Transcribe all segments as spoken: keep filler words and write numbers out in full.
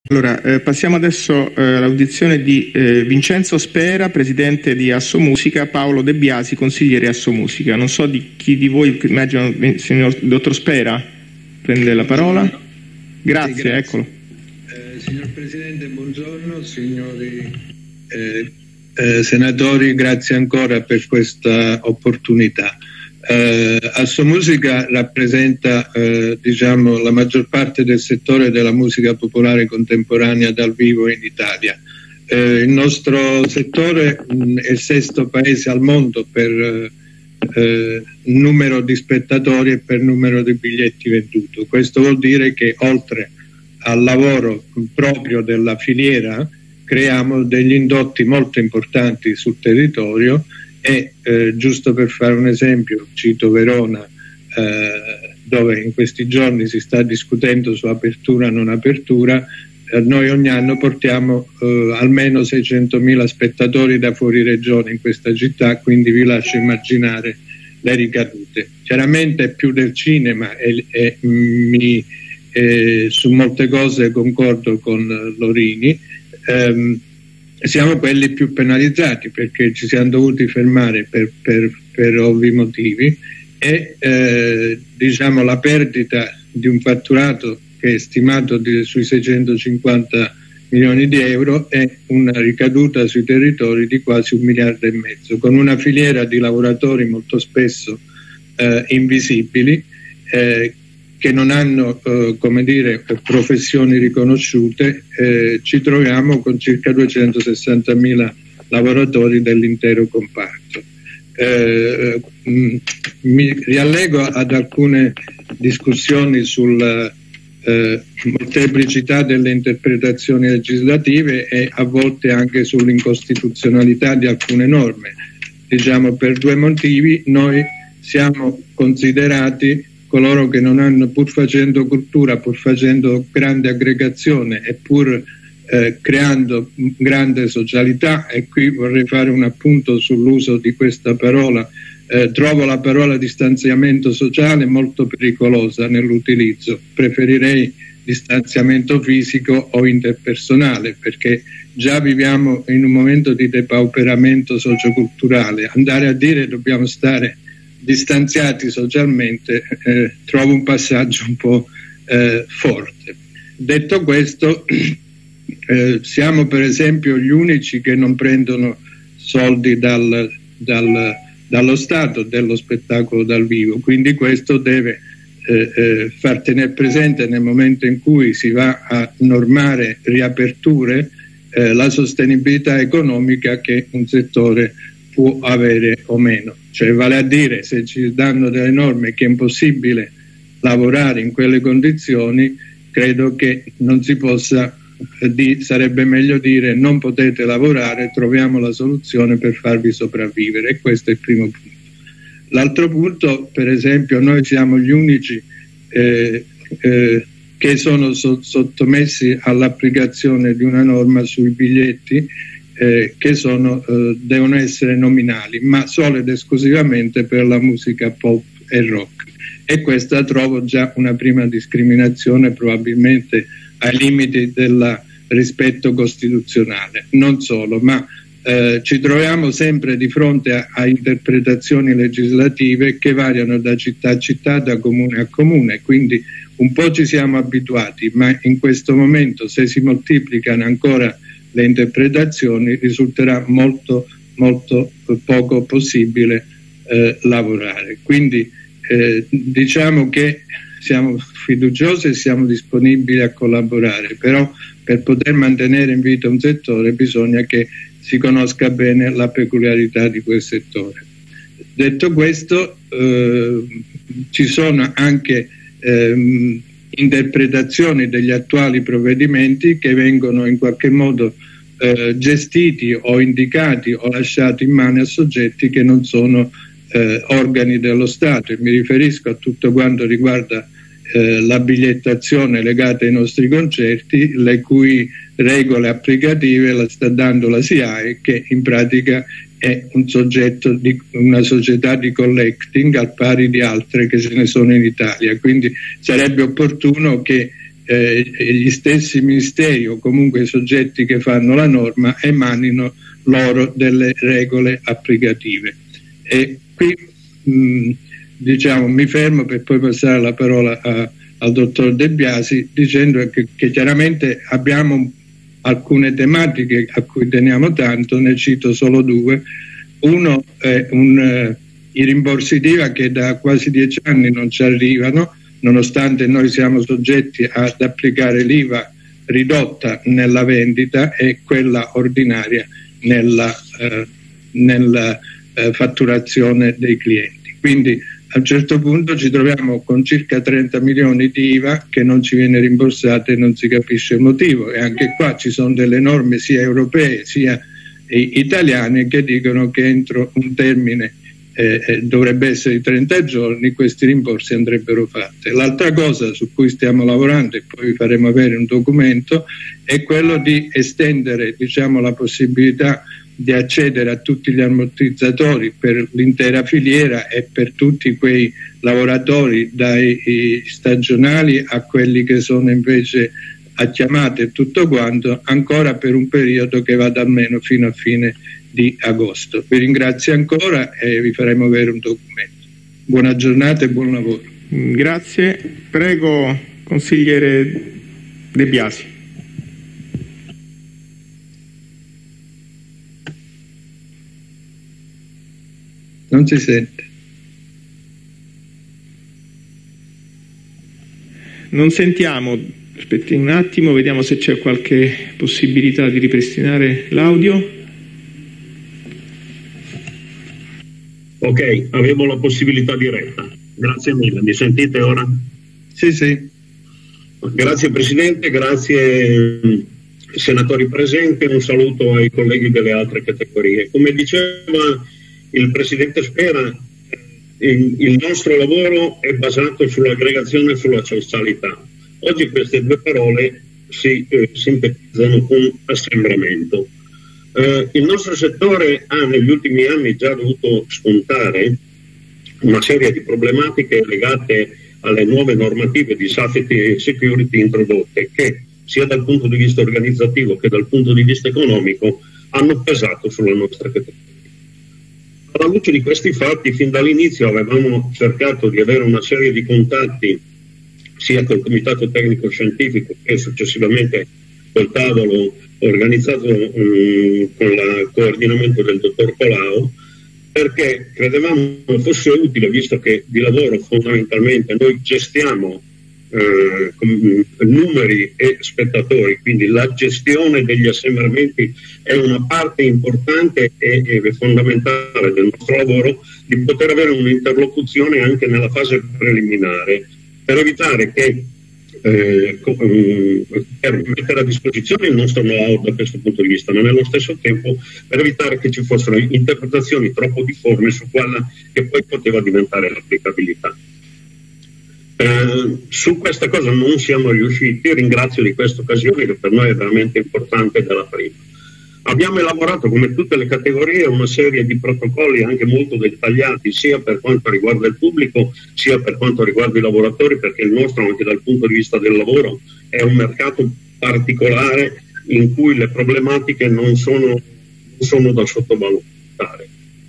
Allora, eh, passiamo adesso eh, all'audizione di eh, Vincenzo Spera, presidente di Assomusica, Paolo De Biasi, consigliere Assomusica. Non so di chi di voi, immagino il signor dottor Spera, prende la parola. Grazie, sì, grazie. Eccolo. Eh, signor Presidente, buongiorno, signori eh, eh, senatori, grazie ancora per questa opportunità. Eh, Assomusica rappresenta eh, diciamo, la maggior parte del settore della musica popolare contemporanea dal vivo in Italia. Eh, il nostro settore mh, è il sesto paese al mondo per eh, numero di spettatori e per numero di biglietti venduti. Questo vuol dire che oltre al lavoro proprio della filiera creiamo degli indotti molto importanti sul territorio. E eh, giusto per fare un esempio, cito Verona, eh, dove in questi giorni si sta discutendo su apertura o non apertura. Eh, noi ogni anno portiamo eh, almeno seicentomila spettatori da fuori regione in questa città, quindi vi lascio immaginare le ricadute. Chiaramente più del cinema e, e mi, eh, su molte cose concordo con Lorini. ehm, Siamo quelli più penalizzati perché ci siamo dovuti fermare per, per, per ovvi motivi e eh, diciamo la perdita di un fatturato che è stimato di, sui seicentocinquanta milioni di euro è una ricaduta sui territori di quasi un miliardo e mezzo, con una filiera di lavoratori molto spesso eh, invisibili eh, che non hanno eh, come dire, professioni riconosciute. Eh, ci troviamo con circa duecentosessantamila lavoratori dell'intero comparto. Eh, mh, mi riallego ad alcune discussioni sulla eh, molteplicità delle interpretazioni legislative e a volte anche sull'incostituzionalità di alcune norme. Diciamo, per due motivi: noi siamo considerati coloro che non hanno, pur facendo cultura, pur facendo grande aggregazione e pur eh, creando grande socialità, e qui vorrei fare un appunto sull'uso di questa parola, eh, trovo la parola distanziamento sociale molto pericolosa nell'utilizzo, preferirei distanziamento fisico o interpersonale, perché già viviamo in un momento di depauperamento socioculturale. Andare a dire dobbiamo stare distanziati socialmente eh, trovo un passaggio un po' eh, forte. Detto questo, eh, siamo per esempio gli unici che non prendono soldi dal, dal, dallo Stato dello spettacolo dal vivo, quindi questo deve eh, eh, far tenere presente nel momento in cui si va a normare riaperture eh, la sostenibilità economica che un settore può avere o meno. Cioè, vale a dire, se ci danno delle norme che è impossibile lavorare in quelle condizioni, credo che non si possa, di, sarebbe meglio dire non potete lavorare, troviamo la soluzione per farvi sopravvivere, e questo è il primo punto. L'altro punto, per esempio, noi siamo gli unici eh, eh, che sono so, sottomessi all'applicazione di una norma sui biglietti Eh, che sono, eh, devono essere nominali, ma solo ed esclusivamente per la musica pop e rock, e questa trovo già una prima discriminazione, probabilmente ai limiti del rispetto costituzionale. Non solo, ma eh, ci troviamo sempre di fronte a, a interpretazioni legislative che variano da città a città, da comune a comune, quindi un po' ci siamo abituati, ma in questo momento, se si moltiplicano ancora le interpretazioni, risulterà molto molto poco possibile eh, lavorare. Quindi eh, diciamo che siamo fiduciosi e siamo disponibili a collaborare, però per poter mantenere in vita un settore bisogna che si conosca bene la peculiarità di quel settore. Detto questo, eh, ci sono anche ehm, interpretazioni degli attuali provvedimenti che vengono in qualche modo eh, gestiti o indicati o lasciati in mano a soggetti che non sono eh, organi dello Stato, e mi riferisco a tutto quanto riguarda eh, la bigliettazione legata ai nostri concerti, le cui regole applicative la sta dando la S I A E, che in pratica è un soggetto di una società di collecting al pari di altre che ce ne sono in Italia. Quindi sarebbe opportuno che eh, gli stessi ministeri o comunque i soggetti che fanno la norma emanino loro delle regole applicative. E qui mh, diciamo, mi fermo per poi passare la parola a, al dottor De Biasi, dicendo che, che chiaramente abbiamo alcune tematiche a cui teniamo tanto, ne cito solo due. Uno è un, eh, i rimborsi d'I V A che da quasi dieci anni non ci arrivano, nonostante noi siamo soggetti ad applicare l'I V A ridotta nella vendita e quella ordinaria nella, eh, nella eh, fatturazione dei clienti. Quindi a un certo punto ci troviamo con circa trenta milioni di I V A che non ci viene rimborsata e non si capisce il motivo, e anche qua ci sono delle norme sia europee sia eh, italiane che dicono che entro un termine eh, dovrebbe essere di trenta giorni questi rimborsi andrebbero fatti. L'altra cosa su cui stiamo lavorando, e poi vi faremo avere un documento, è quello di estendere, diciamo, la possibilità di accedere a tutti gli ammortizzatori per l'intera filiera e per tutti quei lavoratori dai stagionali a quelli che sono invece a chiamate e tutto quanto, ancora per un periodo che vada almeno fino a fine di agosto. Vi ringrazio ancora e vi faremo avere un documento. Buona giornata e buon lavoro. Grazie. Prego, consigliere De Biasi. Non si sente. Non sentiamo. Aspetti un attimo, vediamo se c'è qualche possibilità di ripristinare l'audio. Ok, avevo la possibilità diretta. Grazie mille. Mi sentite ora? Sì, sì. Grazie Presidente, grazie senatori presenti, un saluto ai colleghi delle altre categorie. Come diceva il Presidente Spera, il, il nostro lavoro è basato sull'aggregazione e sulla socialità. Oggi queste due parole si eh, sintetizzano con assembramento. Eh, il nostro settore ha negli ultimi anni già dovuto scontare una serie di problematiche legate alle nuove normative di safety e security introdotte che sia dal punto di vista organizzativo che dal punto di vista economico hanno pesato sulla nostra categoria. Alla luce di questi fatti, fin dall'inizio avevamo cercato di avere una serie di contatti sia col Comitato Tecnico Scientifico che successivamente col tavolo organizzato um, con il coordinamento del dottor Colau, perché credevamo fosse utile, visto che di lavoro fondamentalmente noi gestiamo eh, numeri e spettatori, quindi la gestione degli assembramenti è una parte importante e, e fondamentale del nostro lavoro, di poter avere un'interlocuzione anche nella fase preliminare, per evitare che Eh, per mettere a disposizione il nostro know-how da questo punto di vista, ma nello stesso tempo per evitare che ci fossero interpretazioni troppo difformi su quella che poi poteva diventare l'applicabilità. Eh, su questa cosa non siamo riusciti, ringrazio di questa occasione che per noi è veramente importante dalla prima. Abbiamo elaborato, come tutte le categorie, una serie di protocolli anche molto dettagliati, sia per quanto riguarda il pubblico, sia per quanto riguarda i lavoratori, perché il nostro, anche dal punto di vista del lavoro, è un mercato particolare in cui le problematiche non sono, non sono da sottovalutare.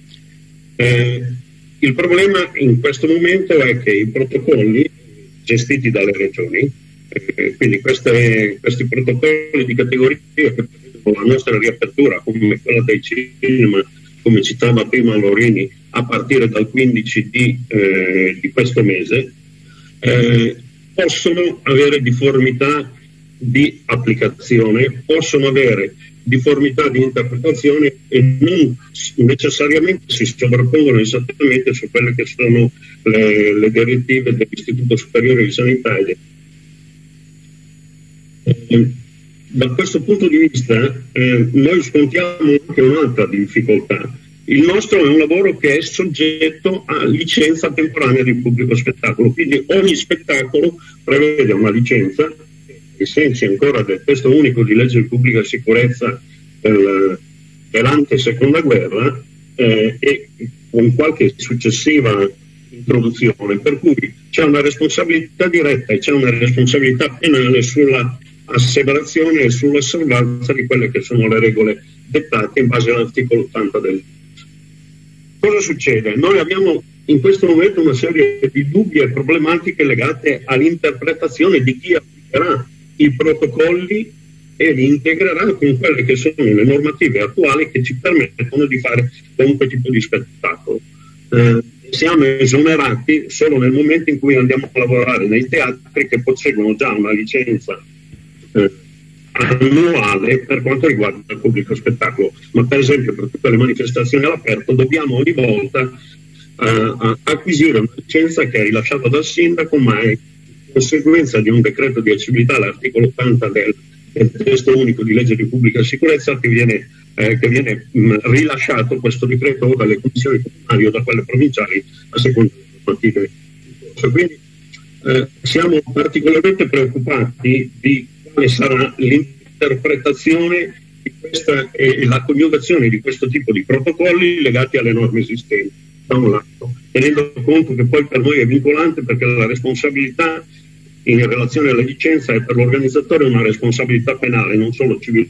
Eh, il problema in questo momento è che i protocolli gestiti dalle regioni, eh, quindi queste, questi protocolli di categoria che la nostra riapertura, come quella dei cinema, come citava prima Lorini, a partire dal quindici di, eh, di questo mese, eh, possono avere difformità di applicazione, possono avere difformità di interpretazione e non necessariamente si sovrappongono esattamente su quelle che sono le, le direttive dell'Istituto Superiore di Sanità. Eh, Da questo punto di vista eh, noi scontiamo anche un'altra difficoltà. Il nostro è un lavoro che è soggetto a licenza temporanea di pubblico spettacolo, quindi ogni spettacolo prevede una licenza, ai sensi ancora del testo unico di legge di pubblica sicurezza del, dell'ante seconda guerra, eh, e con qualche successiva introduzione, per cui c'è una responsabilità diretta e c'è una responsabilità penale sulla asseverazione e sull'osservanza di quelle che sono le regole dettate in base all'articolo ottanta del Cosa succede? Noi abbiamo in questo momento una serie di dubbi e problematiche legate all'interpretazione di chi applicherà i protocolli e li integrerà con quelle che sono le normative attuali che ci permettono di fare qualunque tipo di spettacolo. Eh, siamo esonerati solo nel momento in cui andiamo a lavorare nei teatri che posseggono già una licenza eh, annuale per quanto riguarda il pubblico spettacolo, ma per esempio per tutte le manifestazioni all'aperto dobbiamo ogni volta uh, acquisire una licenza che è rilasciata dal sindaco, ma è conseguenza di un decreto di accessibilità, l'articolo ottanta del, del testo unico di legge di pubblica sicurezza, che viene, eh, che viene mh, rilasciato questo decreto o dalle commissioni comunali o da quelle provinciali a seconda delle normative. Quindi eh, siamo particolarmente preoccupati di quale sarà l'interpretazione di questa e la coniugazione di questo tipo di protocolli legati alle norme esistenti, da un lato, tenendo conto che poi per noi è vincolante perché la responsabilità in relazione alla licenza è per l'organizzatore una responsabilità penale, non solo civile.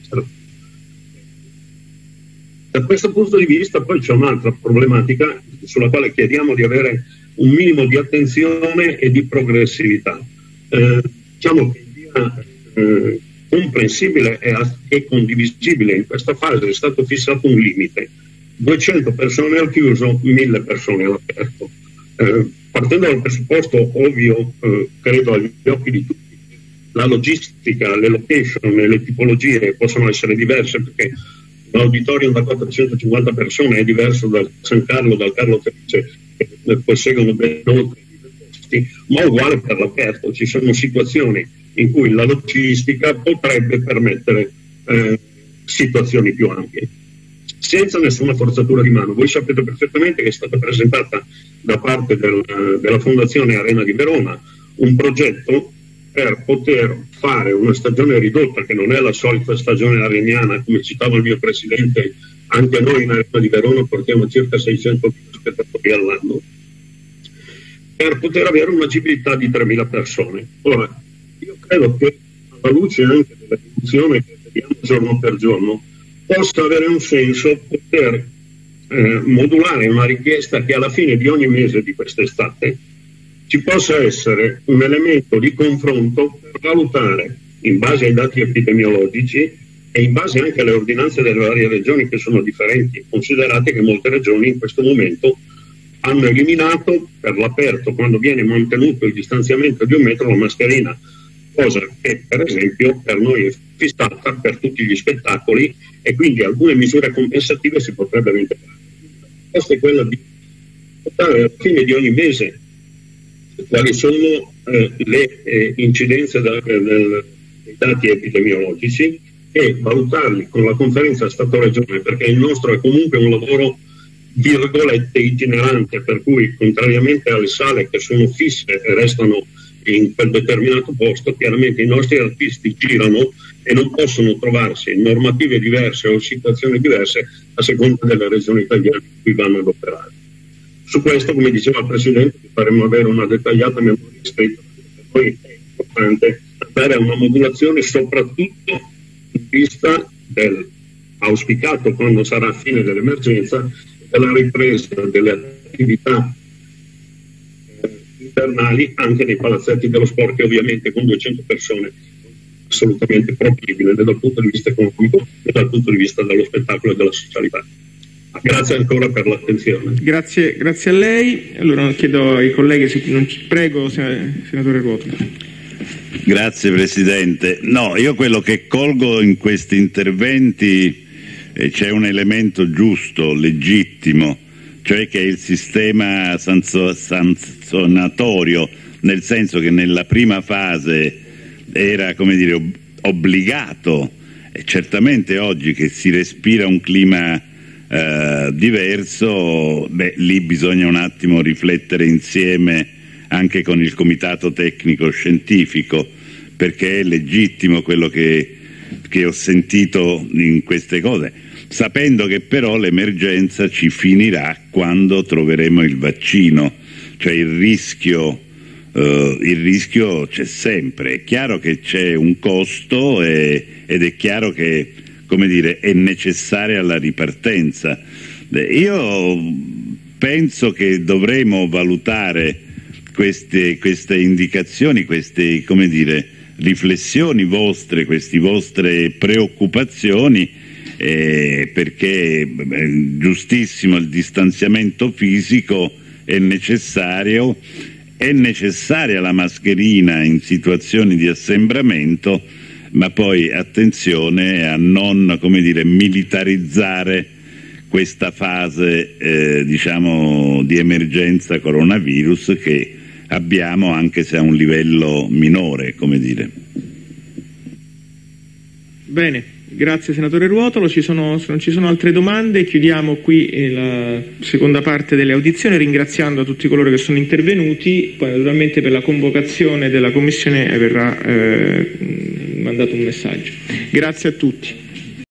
Da questo punto di vista poi c'è un'altra problematica sulla quale chiediamo di avere un minimo di attenzione e di progressività. Eh, diciamo che Eh, comprensibile e, e condivisibile in questa fase è stato fissato un limite: duecento persone al chiuso, mille persone all'aperto. Eh, partendo dal presupposto ovvio, eh, credo agli occhi di tutti, la logistica, le location e le tipologie possono essere diverse, perché l'auditorium da quattrocentocinquanta persone è diverso dal San Carlo, dal Carlo Felice, che posseggono ben oltre mille posti, ma uguale per l'aperto. Ci sono situazioni in cui la logistica potrebbe permettere eh, situazioni più ampie, senza nessuna forzatura di mano. Voi sapete perfettamente che è stata presentata da parte del, della Fondazione Arena di Verona un progetto per poter fare una stagione ridotta, che non è la solita stagione areniana, come citava il mio presidente. Anche noi in Arena di Verona portiamo circa seicento spettatori all'anno, per poter avere un'agibilità di tremila persone. Ora, io credo che alla luce anche dell'evoluzione che vediamo giorno per giorno possa avere un senso poter eh, modulare una richiesta che alla fine di ogni mese di quest'estate ci possa essere un elemento di confronto per valutare, in base ai dati epidemiologici e in base anche alle ordinanze delle varie regioni che sono differenti. Considerate che molte regioni in questo momento hanno eliminato per l'aperto, quando viene mantenuto il distanziamento di un metro, la mascherina, cosa che per esempio per noi è fissata per tutti gli spettacoli, e quindi alcune misure compensative si potrebbero integrare. Questa è quella di portare alla fine di ogni mese quali sono eh, le eh, incidenze da, del, dei dati epidemiologici e valutarli con la conferenza Stato-Regione, perché il nostro è comunque un lavoro virgolette itinerante, per cui contrariamente alle sale che sono fisse e restano in quel determinato posto, chiaramente i nostri artisti girano e non possono trovarsi in normative diverse o situazioni diverse a seconda delle regioni italiane in cui vanno ad operare. Su questo, come diceva il Presidente, faremo avere una dettagliata memoria scritta, per noi è importante avere una modulazione soprattutto in vista del auspicato, quando sarà a fine dell'emergenza, della ripresa delle attività invernali anche nei palazzetti dello sport, che ovviamente con duecento persone assolutamente proibile dal punto di vista economico e dal punto di vista dello spettacolo e della socialità. Grazie ancora per l'attenzione. Grazie, grazie a lei. Allora chiedo ai colleghi se non ci prego, senatore Ruoto. Grazie Presidente. No, io quello che colgo in questi interventi eh, c'è un elemento giusto, legittimo, cioè che è il sistema sanzionatorio, nel senso che nella prima fase era, come dire, ob- obbligato, e certamente oggi che si respira un clima eh, diverso, beh, lì bisogna un attimo riflettere insieme anche con il comitato tecnico scientifico, perché è legittimo quello che, che ho sentito in queste cose, sapendo che però l'emergenza ci finirà quando troveremo il vaccino. cioè il rischio, eh, il rischio c'è sempre. È chiaro che c'è un costo e, ed è chiaro che, come dire, è necessaria la ripartenza. Io penso che dovremo valutare queste, queste indicazioni, queste, come dire, riflessioni vostre, queste vostre preoccupazioni, eh, perché è giustissimo il distanziamento fisico, è necessario, è necessaria la mascherina in situazioni di assembramento, ma poi attenzione a non, come dire, militarizzare questa fase eh, diciamo di emergenza coronavirus che abbiamo, anche se a un livello minore, come dire. Bene, grazie senatore Ruotolo. Ci sono, se non ci sono altre domande, chiudiamo qui la seconda parte delle audizioni, ringraziando a tutti coloro che sono intervenuti. Poi naturalmente per la convocazione della commissione verrà eh, mandato un messaggio. Grazie a tutti.